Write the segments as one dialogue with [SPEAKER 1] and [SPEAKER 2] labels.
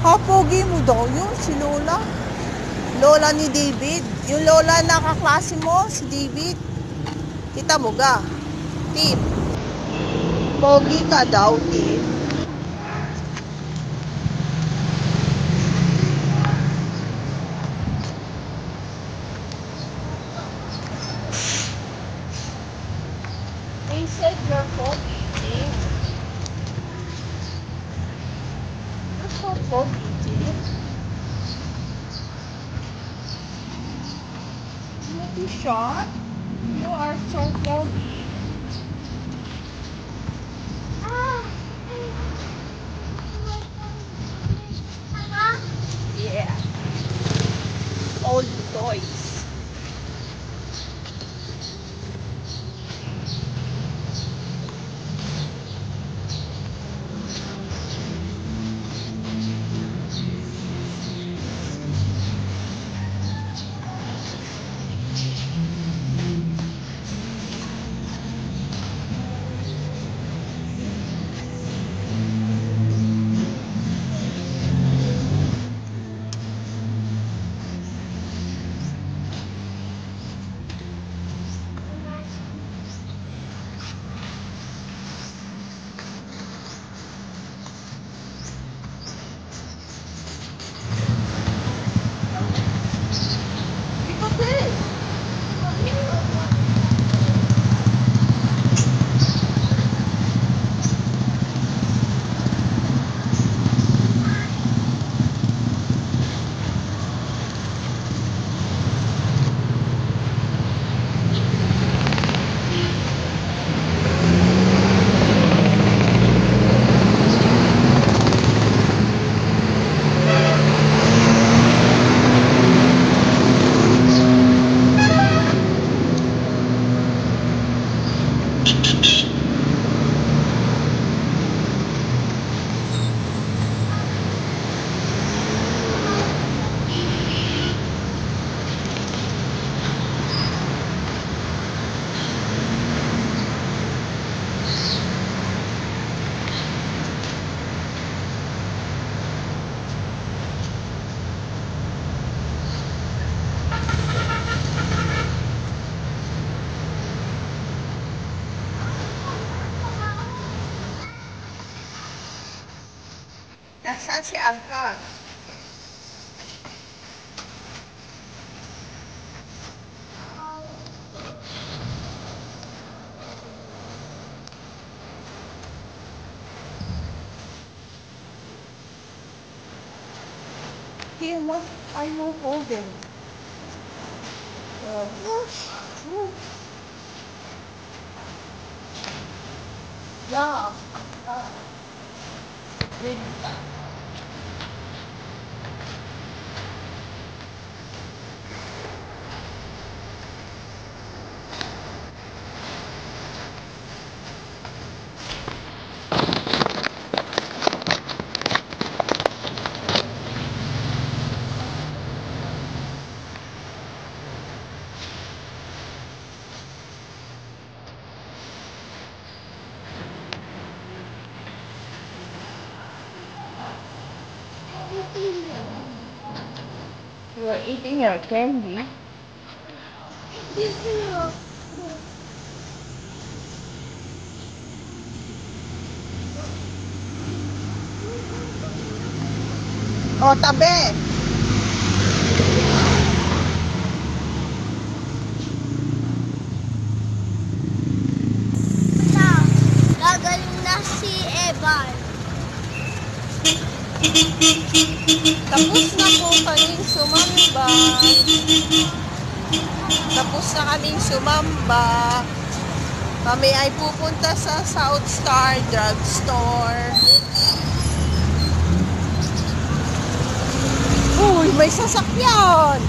[SPEAKER 1] Kapogi mo daw yun, si Lola. Lola ni David. Yung Lola na kaklase mo, si David. Kita mo ga? Tip. Pogi ka daw, Tip. They said you're pogi, Tip. You're so pogi, Tip. You be shot? You are so pogi. Yeah. Old toys. Nasaan si Angkang? Here, what are you holding? Yeah. Really. You are eating your candy. O, tabi!
[SPEAKER 2] Gagaling na si Evan.
[SPEAKER 1] Tapos na po kaming sumamba. Tapos na kaming sumamba. Kami ay pupunta sa South Star Drugstore. Uy, may sasakyan!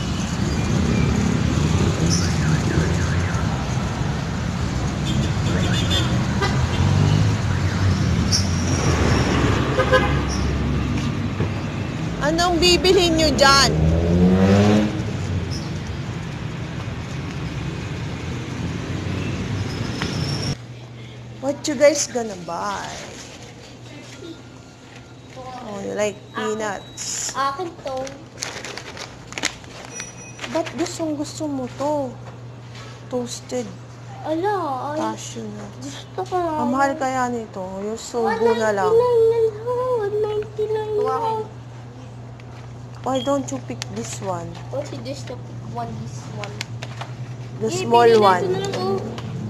[SPEAKER 1] Anong bibilhin nyo dyan? What you guys gonna buy? Oh, You like peanuts.
[SPEAKER 2] Akin to.
[SPEAKER 1] Ba't gusto mo to? Toasted
[SPEAKER 2] Ala, ay.
[SPEAKER 1] cashew nuts.
[SPEAKER 2] Gusto ko nga.
[SPEAKER 1] Ang mahal kaya nito. Yung sugo na lang.
[SPEAKER 2] 199 lang.
[SPEAKER 1] Why don't you pick this one?
[SPEAKER 2] Oh, si this na pick one, this one.
[SPEAKER 1] The small one.
[SPEAKER 2] Ito na lang, oh.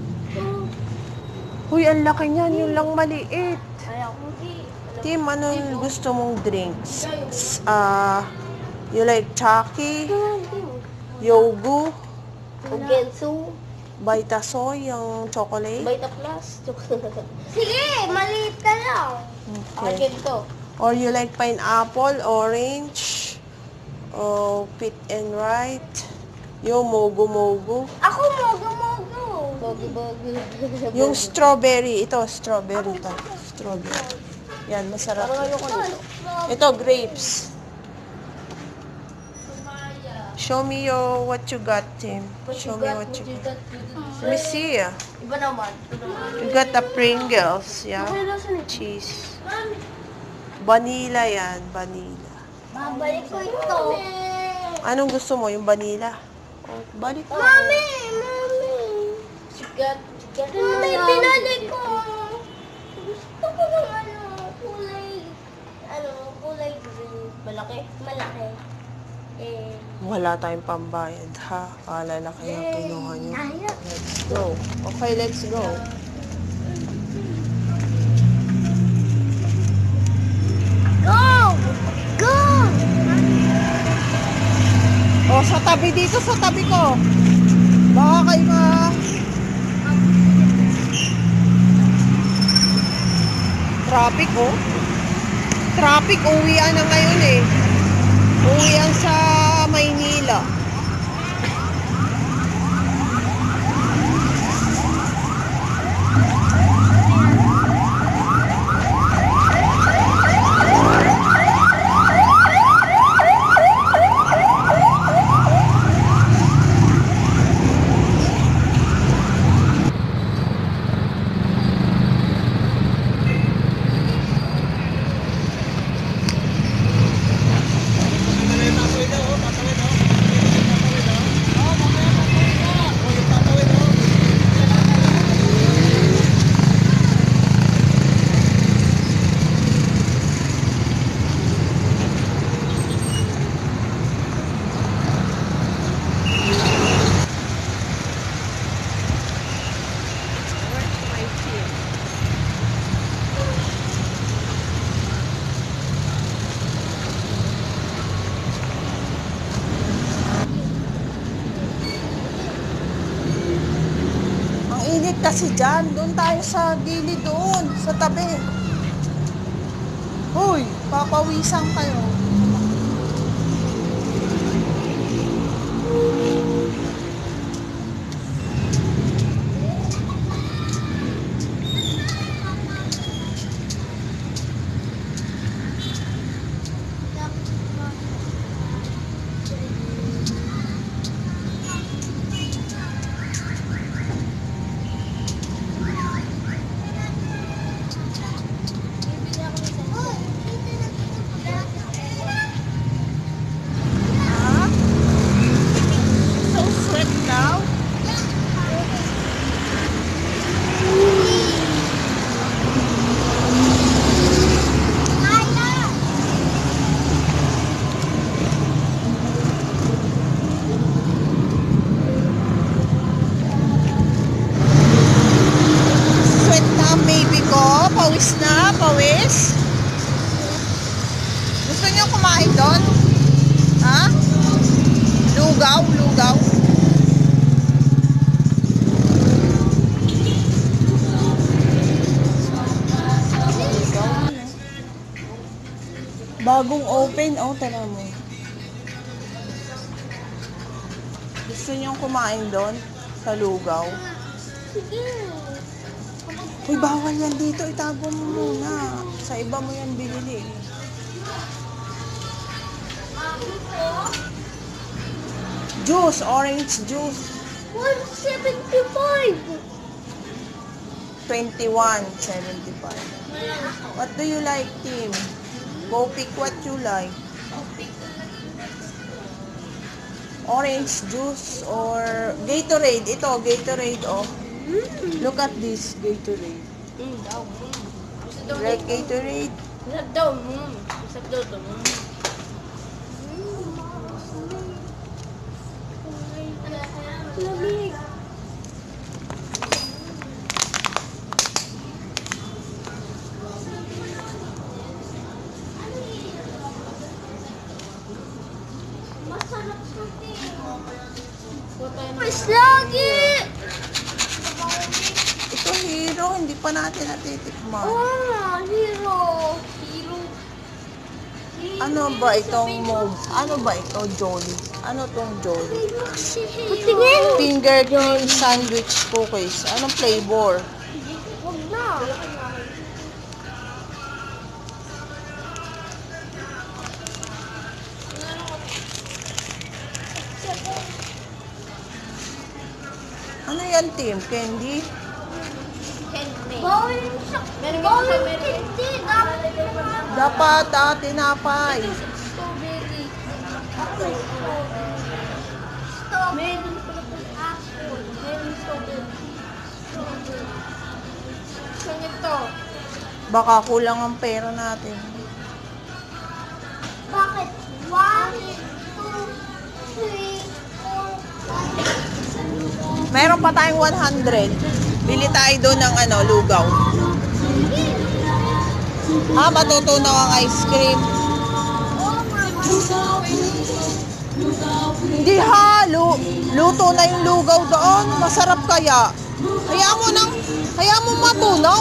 [SPEAKER 1] Uy, ang laki niyan. Yung lang maliit.
[SPEAKER 2] Ayaw ko.
[SPEAKER 1] Tim, anong gusto mong drinks? You like Chucky, Yogu,
[SPEAKER 2] Gensu.
[SPEAKER 1] Vitasoy, yung chocolate?
[SPEAKER 2] Vita Plus. Sige, maliit ka lang.
[SPEAKER 1] Okay.
[SPEAKER 2] Akin to.
[SPEAKER 1] Or you like pineapple, orange, fit and right, yung mogu.
[SPEAKER 2] Ako, mogo. Mogo.
[SPEAKER 1] Yung strawberry, ito, strawberry to. Strawberry. Yan, masarap.
[SPEAKER 2] Parang ayoko nito.
[SPEAKER 1] Ito, grapes. Show me what you got, Tim. Show me what you got. Let me see.
[SPEAKER 2] Iba naman.
[SPEAKER 1] You got the Pringles, yeah. Cheese. Vanilla yan, vanilla.
[SPEAKER 2] Babalik ko ito.
[SPEAKER 1] Anong gusto mo? Yung vanilla? Oh, balik ko.
[SPEAKER 2] Mami! Sigat. Mami, pinalik ko. Gusto ko ng kulay green. Malaki? Malaki.
[SPEAKER 1] Wala tayong pambayad, ha? Kala na kaya kinuha nyo. Let's go. Okay, let's go.
[SPEAKER 2] Go!
[SPEAKER 1] Oh, sa tabi dito, sa tabi ko. Baka kayo Traffic, oh. Traffic, uwian na ngayon eh. Uwian sa Maynila. Init kasi dyan. Doon tayo sa gilid doon. Sa tabi. Hoy, papawisan kayo. Pawis na, pawis. Gusto niyo kumain doon? Ha? Lugaw. Bagong open, oh, tara mo. Gusto niyo kumain doon? Sa lugaw?
[SPEAKER 2] Sige.
[SPEAKER 1] Uy, bawal yan dito. Itago mo muna. Sa iba mo yan binili. Juice. Orange juice.
[SPEAKER 2] 175.
[SPEAKER 1] 21.75. What do you like, Tim? Go pick what you like. Orange juice or Gatorade. Ito, Gatorade, oh. Look at this, Gatorade.
[SPEAKER 2] Daw.
[SPEAKER 1] Like Gatorade.
[SPEAKER 2] Isap daw. Isap daw to. Lamig. Masarap sa Mas lagi!
[SPEAKER 1] Ito, Hero. Hindi pa natin natitikman.
[SPEAKER 2] Oh, hero. Hero.
[SPEAKER 1] Ano ba itong Ano ba ito, Jolly? Ano tong Jolly?
[SPEAKER 2] Patingin!
[SPEAKER 1] Finger cream sandwich cookies. Anong flavor?
[SPEAKER 2] Huwag na.
[SPEAKER 1] Ano yan, Tim? Candy?
[SPEAKER 2] Bawal siya. Bawal hindi.
[SPEAKER 1] Dapat, tinapay.
[SPEAKER 2] Strawberry. Apple. Meron pala po apple. Meron strawberry. Saan ito?
[SPEAKER 1] Baka kulang ang pera natin.
[SPEAKER 2] Bakit? 1, 2, 3, 4, 5.
[SPEAKER 1] Meron pa tayong 100. Bili tayo doon ng lugaw. Matutunaw ang ice cream. Hindi luto na yung lugaw doon. Masarap kaya. Hayaan mo matunaw.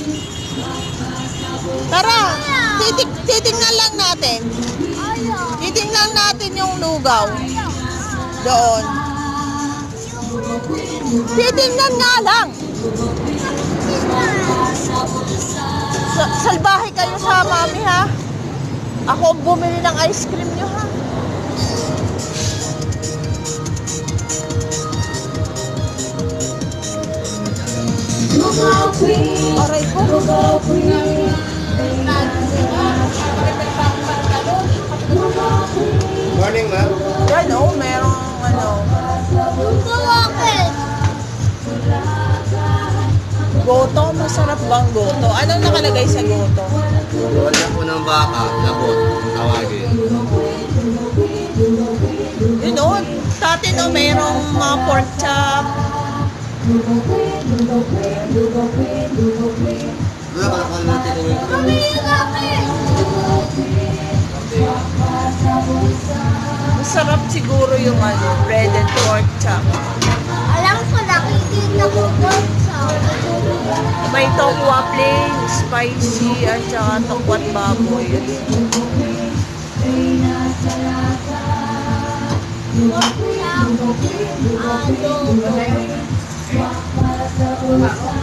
[SPEAKER 1] Tara, titingnan lang natin. Titingnan natin yung lugaw. Doon. Titingnan nga lang. Salbahe kayo sa mami, ha? Ako ang bumili ng ice cream nyo, ha? Aray ko.
[SPEAKER 3] Morning, ma'am.
[SPEAKER 1] Yan, merong goto. Masarap bang goto? Anong nakalagay sa goto?
[SPEAKER 3] Doon na po ng baka, labot, tawagin.
[SPEAKER 1] Yun sa atin merong mga pork chop.
[SPEAKER 3] Doon ka nakal natin yung
[SPEAKER 1] Masarap siguro yung bread and pork chop.
[SPEAKER 2] Alam ko, nakikita ko doon sa
[SPEAKER 1] May tokwa plain, spicy, at saka tokwat baboy.
[SPEAKER 2] adobo.